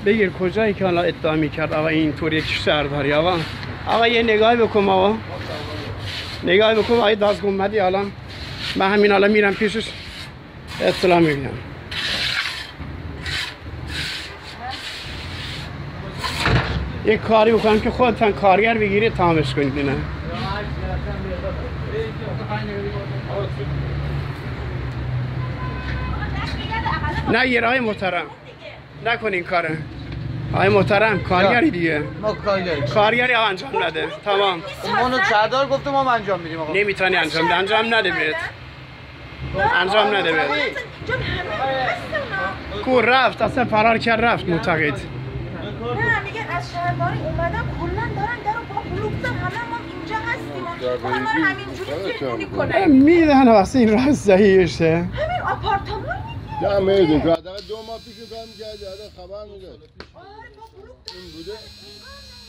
بگیر کجایی که حالا ادعا میکرد آقا اینطور یک شهرداری آقا یه نگاهی بکن آقا نگاهی بکن آقا دازگمدی الان من همین الان میرم پیشش اطلاع میگم یک کاری بکنم که خودتان کارگر بگیرید تمامش کنید نه نه یه راه محترم نکن این کاره آقای محترم کارگری دیگه ما کارگری انجام نده تمام منو شهردار گفته ما انجام میدیم آقا نمیتونی انجام نده بهت انجام نده بهت کو رفت اصلا فرار کرد رفت معتقد نه میگن از شهرداری اومدم کلا دارن درو با بلوغ همه ما اینجا هستیم ما همینجوری فکر کنه میدن واسه این راه صحیحشه همین آپارتمان یا میدون که حداقل 2 ماه پیش کار می‌کردی الان خبر می‌داد. آره ما بلوغ این بوده